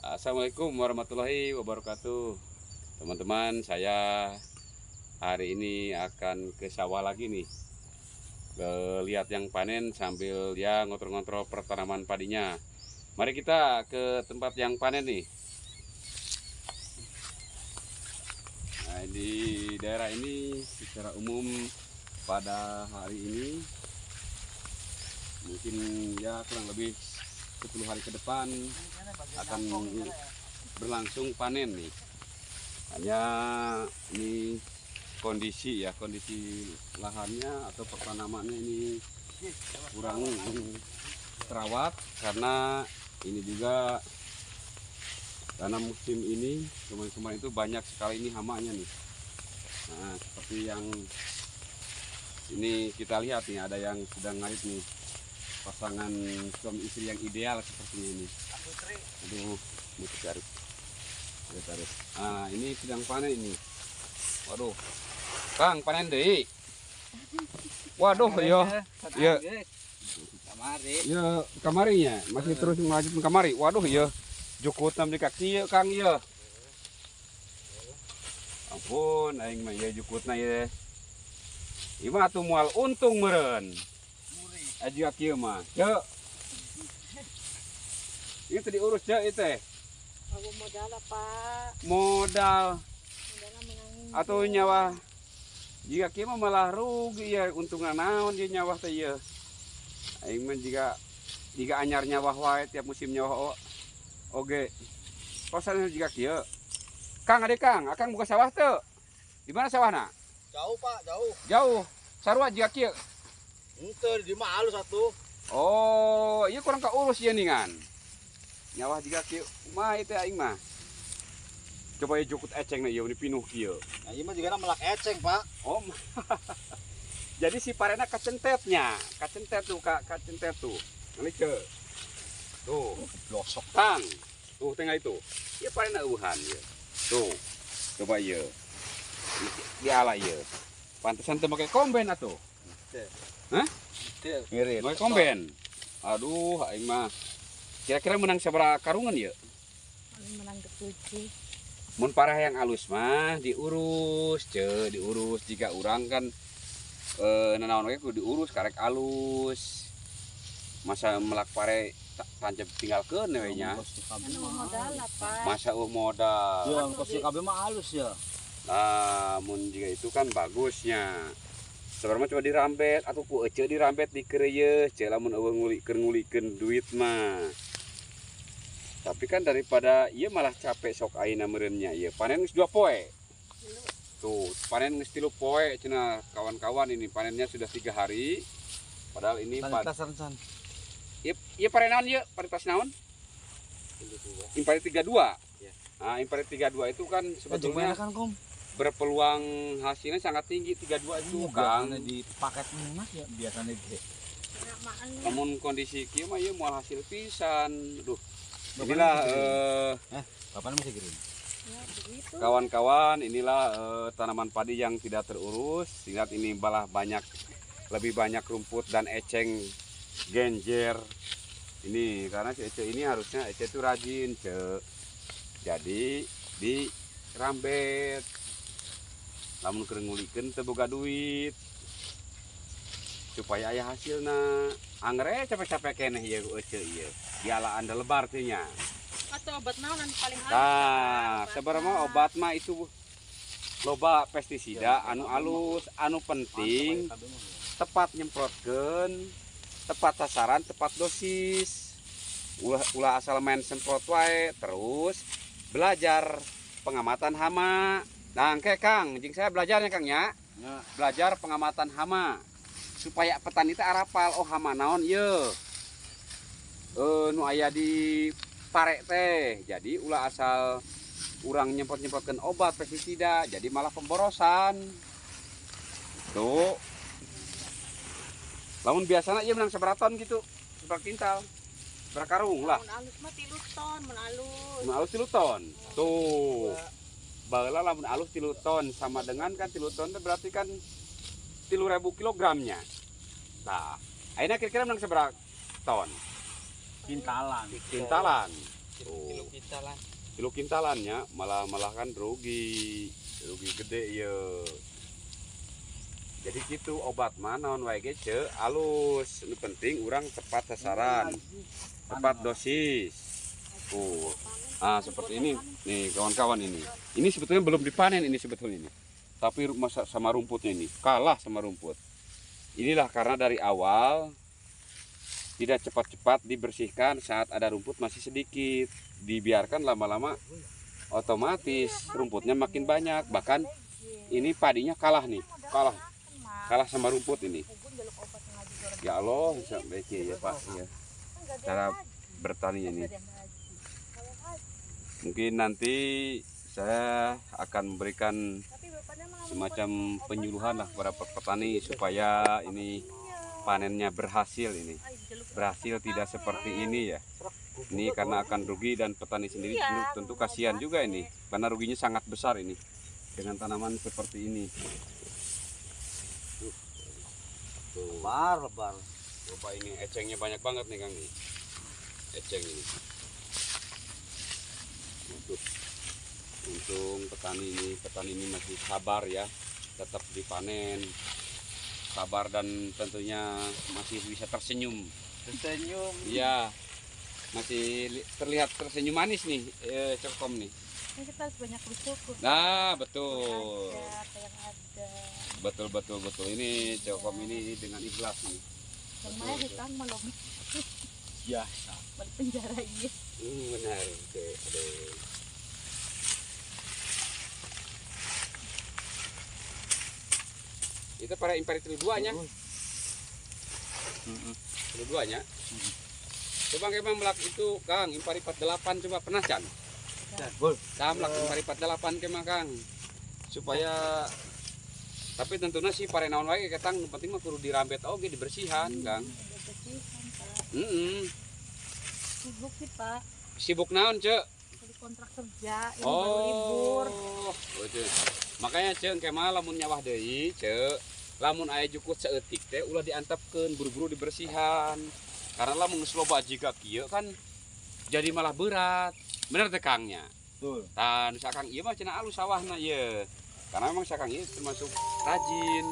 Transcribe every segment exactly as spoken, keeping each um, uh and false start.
Assalamualaikum warahmatullahi wabarakatuh. Teman-teman, saya hari ini akan ke sawah lagi nih. Ke lihat yang panen sambil ya ngontrol-ngontrol pertanaman padinya. Mari kita ke tempat yang panen nih. Nah, di daerah ini secara umum pada hari ini mungkin ya kurang lebih sepuluh hari ke depan akan berlangsung panen nih. Hanya ini kondisi ya kondisi lahannya atau pertanamannya ini kurang terawat karena ini juga karena musim ini kemarin-kemarin itu banyak sekali ini hamanya nih. Nah, seperti yang ini kita lihat nih, ada yang sedang ngait nih, pasangan suami istri yang ideal sepertinya ini. Aduh, ini tarik. Tarik. Ah, ini sedang panen ini. Waduh. Kang, panen deh. Waduh, yo. Ya. Kamari. Ya, kamarinya masih terus melanjutkan kamari. Waduh, ya. Jukut nam di kaki ya, Kang ya. Ampun, aing mah ya jukutna ya. Ieu mah atuh moal untung meureun. Aji kieu mah. Ceu. Ieu teh diurus ceu ieu teh. Aku modal Pak. Modal Modal menangin. atau nyawa. Jika kieu mah malah rugi ya, untungan naon dia nyawa teh ieu. Aing mah jika jika anyar nyawa wae tiap musim nyawa oge. Kosan jika kieu. Kang ade Kang, akang buka sawah teu? Di mana sawahna? Jauh Pak, jauh. Jauh. Sarua jika kieu. Ente di mah halus satu. Oh, ieu kurang kaurus ieu ningan. Nyawa jika kieu mah itu aing mah. Coba ieu jukut eceng na ieu pinuh kieu. Nah, ieu mah juga melak eceng, Pak. Oh. Jadi si parena kacentetnya, kacentet tuh, Kak, kacentet tuh. Ini ke. Tuh, Blosok. Kang. Tuh tengah itu. Ieu parena eueuhan ieu. Tuh. Coba ieu. Diala ieu. Pantesan teu make komben atuh. Teu. Hah? Teu. Ngirit. Make komben. Aduh, aing mah. Kira-kira menang sabaraha karungan ieu? Menang ketujuh. Mun parah yang alus mah diurus, ce, diurus jika urang kan eh nanaon we kudu diurus karek alus. Masa melak pare tancep tinggalkeun we nya. Anu modal Pak. Masa eueuh modal. Ya, kos kabeh mah halus ya. Nah, mun jika itu kan bagusnya. Sebenarnya coba dirambet atau ku ece dirambet di kereuyeus, ce lamun eueuh ngulikeun ngulikeun duit mah. Tapi kan daripada ieu malah capek sok ayeuna meureunnya ieu. Panen geus dua poe. Tuh, panen geus tilu poe cenah kawan-kawan, ini panennya sudah tiga hari. Padahal ini Paritas san. Ieu ieu pare naon ieu? Paritas naon? Impari tiga puluh dua. Ya. Nah, Impari tiga puluh dua itu kan sebetulnya kan, Kom. berpeluang hasilnya sangat tinggi tiga puluh dua itu, Kang. Di paket emas ya biasanya gitu. Namun kondisi kieu mah ieu moal hasil pisan. Aduh. Inilah eh Kapan masih kirim? Ya, begitu. kawan-kawan, inilah eh, tanaman padi yang tidak terurus. Lihat ini malah banyak, lebih banyak rumput dan eceng genjer. Ini karena si ece ini harusnya ece itu rajin, ce. Jadi dirambet. Lamun keur ngulikeun teu boga duit. Supaya aya hasilna. Anggrek capek-capek keneh ieu ece ieu. Diala anda lebar teh nya. Atau obat naon anu paling halus? Nah, sebenarnya obat mah itu loba pestisida anu alus, anu penting tepat nyemprotkeun, tepat sasaran, tepat dosis. Ulah, ulah asal main semprot wae, terus belajar pengamatan hama. Nah, engke Kang, jeung saya belajarnya Kang ya. Belajar pengamatan hama supaya petani teh arapal oh hama naon ieu. Eh nu aya di pare teh. Jadi ulah asal urang nyemprot-nyemprotkeun obat pestisida, jadi malah pemborosan. Tuh. Lamun biasana ieu menang sabaraha ton gitu, sabaraha kintal. Sabaraha karung lah. Mun alus mah tilu ton, mun alus. Mun alus tilu ton. Tuh. Baheula lamun alus tilu ton sama dengan kan tilu ton berarti kan tilu ribu kilogramnya. Nah, ayeuna kira-kira menang sabaraha ton? Kintalan. Kintalan. Tuh. kintalan. Kilo kintalannya malah malah kan rugi rugi gede ya. Jadi gitu obat mah naon wae ge ce alus, nu penting urang tepat sasaran, tepat dosis. Tuh. Ah seperti ini nih kawan-kawan ini. Ini sebetulnya belum dipanen ini sebetulnya ini. Tapi masa sama rumputnya ini kalah sama rumput. Inilah karena dari awal tidak cepat-cepat dibersihkan saat ada rumput masih sedikit. Dibiarkan lama-lama otomatis rumputnya makin banyak. Bahkan ini padinya kalah nih, kalah. Kalah sama rumput ini. Ya Allah, baiknya ya Pak ya. Cara bertani ini. Mungkin nanti saya akan memberikan semacam penyuluhan lah kepada petani supaya ini panennya berhasil ini. Berhasil tidak seperti ini ya. Ini karena akan rugi dan petani sendiri tentu, tentu kasihan juga ini. Karena ruginya sangat besar ini dengan tanaman seperti ini. Tuh. Lebar, lebar. Coba ini ecengnya banyak banget nih Kang. Eceng ini. Untuk untung petani ini, petani ini masih sabar ya, tetap dipanen. Sabar dan tentunya masih bisa tersenyum. Tersenyum. Iya. Masih terlihat tersenyum manis nih eh, Cerkom nih. Ini kita harus banyak bersyukur. Nah, betul. Ada apa yang ada. Betul betul betul ini Cerkom ini dengan ikhlas nih. Namanya hutang melom. Biasa. Balik penjara iya. Hmm, benar. Oke, aduh. Itu para impari telu duanya. Heeh. Telu duanya. Coba kemang melak itu Kang, impari empat puluh delapan coba pernah Can? Bol. Kang melak impari empat puluh delapan kemang Kang. Supaya tapi tentunya sih pare naon wae ketang nu penting mah kudu dirambet oge dibersihan Kang. Ada bersihan Pak. Heeh. Sibuk sih Pak. Sibuk naon, Cek? Jadi kontrak kerja, ini baru libur. Oh, Cek. Makanya Cek kemah lamun nyawah deui, Cek. Lamun aya jukut saeutik teh ulah diantepkeun buru-buru dibersihan. Karena lamun geus loba jiga kieu kan jadi malah berat. Bener teh Kangnya. Betul. Tah nu sakang ieu mah cenah alus sawahna ieu. Karena memang sakang ieu termasuk rajin.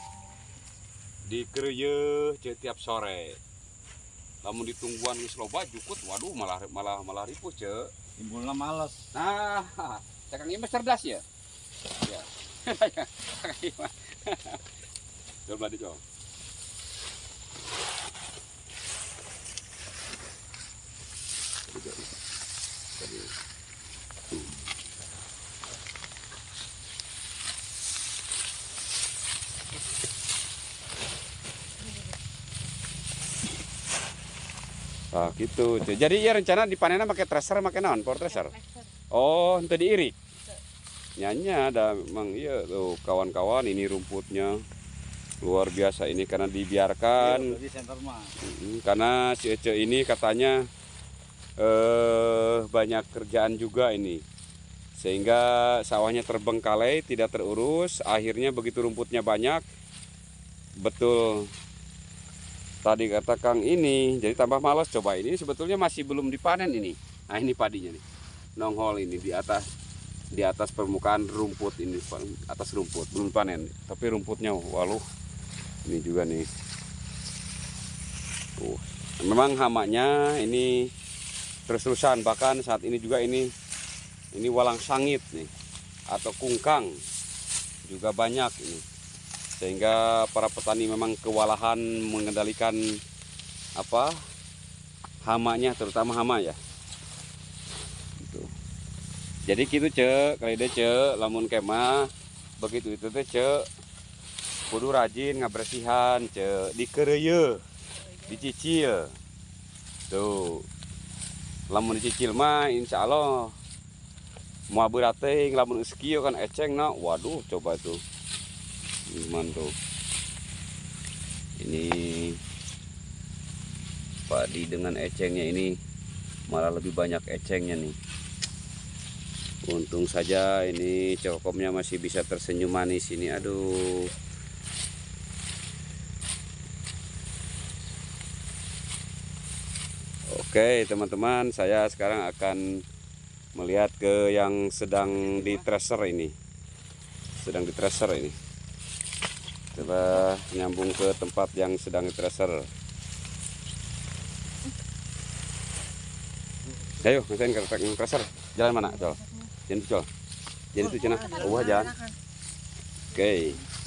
Dikereuyeuh Cek tiap sore. Lamun ditungguan geus loba jukut, waduh malah malah malah ripuh Cek. Timbulna males. Nah, sakang ieu mah cerdas ya. Ya. Sakang ieu mah. Coba dicoba. Ah gitu. Jadi ya rencana dipanennya pakai tracer, pakai naon? Power tracer. Oh, itu diirik. Nyanya ada memang iya tuh kawan-kawan ini rumputnya luar biasa ini karena dibiarkan. Di center mah. Mm, karena si Ece ini katanya eh, banyak kerjaan juga ini. Sehingga sawahnya terbengkalai, tidak terurus, akhirnya begitu rumputnya banyak. Betul. Tadi kata Kang ini, jadi tambah malas coba ini sebetulnya masih belum dipanen ini. Nah, ini padinya nih. Nongol ini di atas di atas permukaan rumput ini, atas rumput belum panen. Tapi rumputnya waluh. Ini juga nih. Tuh. Memang hamanya ini terus-terusan, bahkan saat ini juga ini ini walang sangit nih atau kungkang juga banyak ini. Sehingga para petani memang kewalahan mengendalikan apa hamanya, terutama hama ya. Gitu. Jadi gitu Cek, kali deh Cek, lamun kemah begitu itu teh Cek, kudu rajin ngabersihan Cek, dikereuyeuh, dicicil. Tuh. Lamun dicicil mah insya Allah moal berat teh, lamun geus kieu kan eceng na, waduh coba tuh. Gimana tuh ini padi dengan ecengnya ini malah lebih banyak ecengnya nih. Untung saja ini Cerkomnya masih bisa tersenyum manis ini. Aduh, oke teman-teman, saya sekarang akan melihat ke yang sedang di tracer ini. Sedang di tracer ini. Coba nyambung ke tempat yang sedang di tracer. Ayo, ngapain ke tracer? Jalan mana, Col? Jangan itu, Col. Jangan itu, Cina. Oh, jalan. Oke.